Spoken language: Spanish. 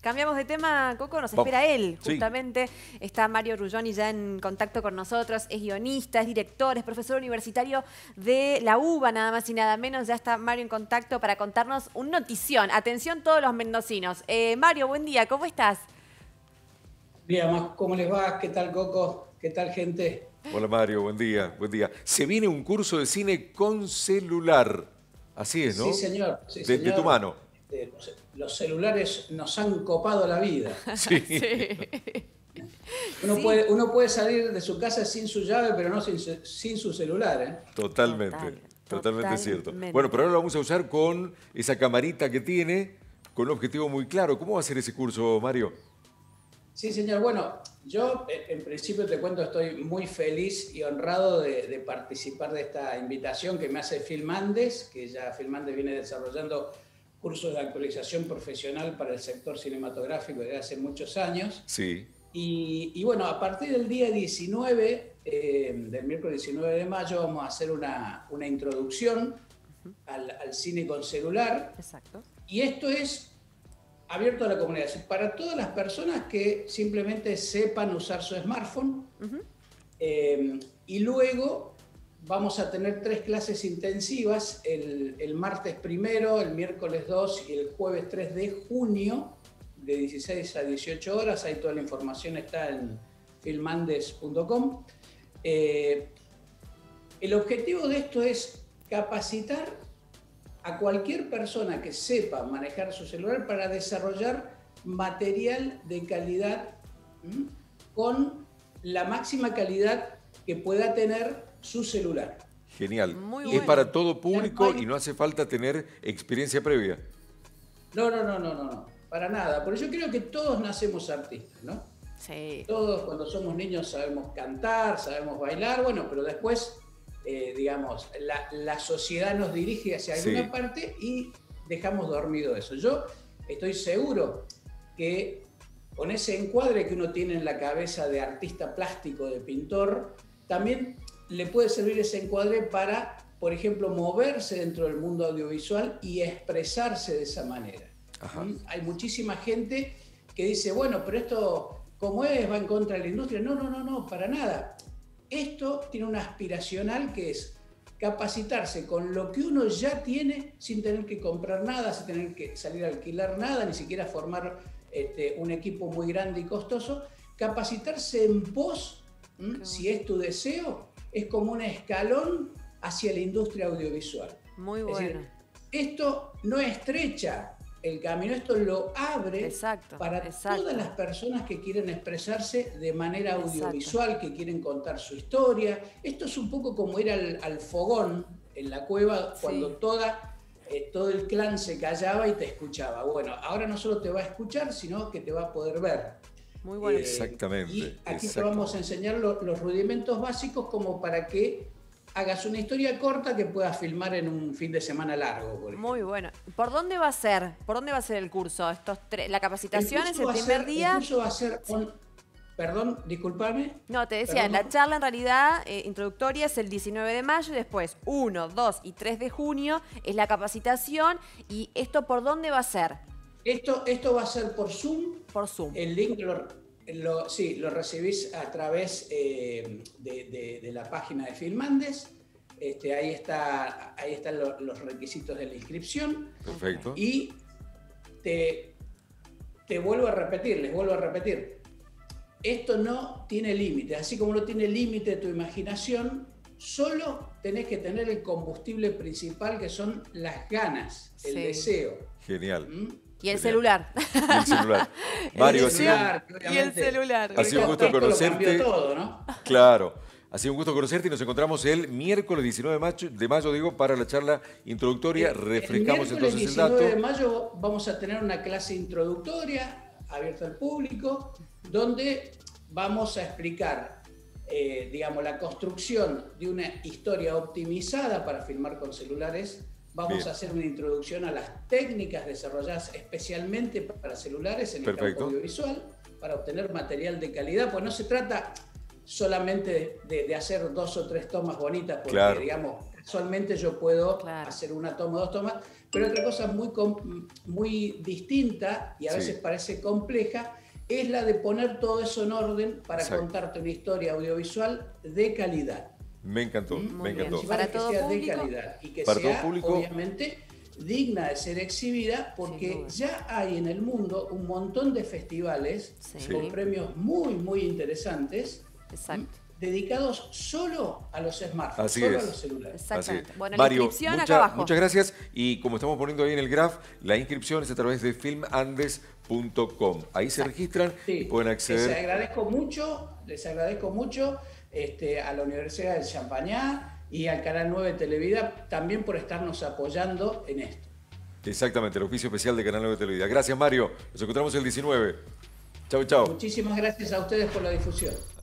Cambiamos de tema, Coco, nos espera él, justamente. Sí. Está Mario Ruggoni ya en contacto con nosotros, es guionista, es director, es profesor universitario de la UBA, nada más y nada menos. Ya está Mario en contacto para contarnos un notición. Atención todos los mendocinos. Mario, buen día, ¿cómo estás? Bien, ¿cómo les va? ¿Qué tal, Coco? ¿Qué tal, gente? Hola, Mario, buen día, buen día. Se viene un curso de cine con celular. Así es, ¿no? Sí, señor. Sí, de tu mano. Los celulares nos han copado la vida. Sí. Sí. Uno puede salir de su casa sin su llave, pero no sin su celular, ¿eh? Totalmente cierto. Bueno, pero ahora lo vamos a usar con esa camarita que tiene, con un objetivo muy claro. ¿Cómo va a ser ese curso, Mario? Sí, señor. Bueno, yo en principio te cuento, estoy muy feliz y honrado de participar de esta invitación que me hace Filmandes, que ya Filmandes viene desarrollando cursos de actualización profesional para el sector cinematográfico desde hace muchos años. Sí. Y bueno, a partir del día 19, del miércoles 19 de mayo, vamos a hacer una introducción al cine con celular. Exacto. Y esto es abierto a la comunidad, para todas las personas que simplemente sepan usar su smartphone. Y luego vamos a tener 3 clases intensivas, el martes 1, el miércoles 2 y el jueves 3 de junio, de 16 a 18 horas. Ahí toda la información está en filmandes.com. El objetivo de esto es capacitar a cualquier persona que sepa manejar su celular para desarrollar material de calidad con la máxima calidad que pueda tener su celular. Genial. Muy Es bueno. para todo público y no hace falta tener experiencia previa. No, para nada. Porque yo creo que todos nacemos artistas, ¿no? Sí. Todos cuando somos niños sabemos cantar, sabemos bailar, bueno, pero después, digamos, la sociedad nos dirige hacia alguna parte y dejamos dormido eso. Yo estoy seguro que con ese encuadre que uno tiene en la cabeza de artista plástico, de pintor, también le puede servir ese encuadre para, por ejemplo, moverse dentro del mundo audiovisual y expresarse de esa manera. Hay muchísima gente que dice, bueno, pero esto, ¿cómo es? ¿Va en contra de la industria? No, para nada. Esto tiene una aspiracional que es capacitarse con lo que uno ya tiene sin tener que comprar nada, sin tener que salir a alquilar nada, ni siquiera formar un equipo muy grande y costoso. Capacitarse en pos, si es tu deseo, es como un escalón hacia la industria audiovisual. Muy bueno. Es decir, esto no estrecha el camino, esto lo abre para todas las personas que quieren expresarse de manera audiovisual, que quieren contar su historia. Esto es un poco como ir al fogón en la cueva cuando todo el clan se callaba y te escuchaba. Bueno, ahora no solo te va a escuchar, sino que te va a poder ver. Muy bueno. Exactamente. Y aquí te vamos a enseñar los rudimentos básicos como para que hagas una historia corta que puedas filmar en un fin de semana largo. Por ejemplo. Muy bueno. ¿Por dónde va a ser? ¿Por dónde va a ser el curso? ¿La capacitación es el primer día? El curso va a ser Perdón, disculpame. No, te decía, la charla en realidad introductoria es el 19 de mayo y después 1, 2 y 3 de junio es la capacitación. ¿Y esto por dónde va a ser? Esto va a ser por Zoom. Por Zoom. El link lo recibís a través de la página de Filmandes. Ahí están los requisitos de la inscripción. Perfecto. Y les vuelvo a repetir. Esto no tiene límite. Así como no tiene límite tu imaginación, solo tenés que tener el combustible principal, que son las ganas, el deseo. Genial. Y el celular. Y el celular. Mario, y el celular. Ha sido un gusto conocerte. Todo, ¿no? Claro. Ha sido un gusto conocerte y nos encontramos el miércoles 19 de mayo, para la charla introductoria. Refrescamos entonces el dato. El 19 de mayo vamos a tener una clase introductoria abierta al público, donde vamos a explicar, digamos, la construcción de una historia optimizada para filmar con celulares. Vamos a hacer una introducción a las técnicas desarrolladas especialmente para celulares en el campo audiovisual, para obtener material de calidad, pues no se trata solamente de hacer 2 o 3 tomas bonitas, porque digamos, casualmente yo puedo hacer una toma o 2 tomas, Pero otra cosa muy distinta y a veces parece compleja es la de poner todo eso en orden para contarte una historia audiovisual de calidad. Me encantó, me encantó. Para todo público. De calidad y que sea, obviamente, digna de ser exhibida, porque ya hay en el mundo un montón de festivales con premios muy interesantes. Dedicados solo a los smartphones, a los celulares. Exactamente. Bueno, Mario, la inscripción acá abajo. Muchas gracias. Y como estamos poniendo ahí en el graph, la inscripción es a través de filmandes.com. Ahí se registran y pueden acceder. Les agradezco mucho a la Universidad del Champañá y al Canal 9 Televida también por estarnos apoyando en esto. Exactamente, el oficio especial de Canal 9 Televida. Gracias, Mario. Nos encontramos el 19. Chau, chau. Muchísimas gracias a ustedes por la difusión.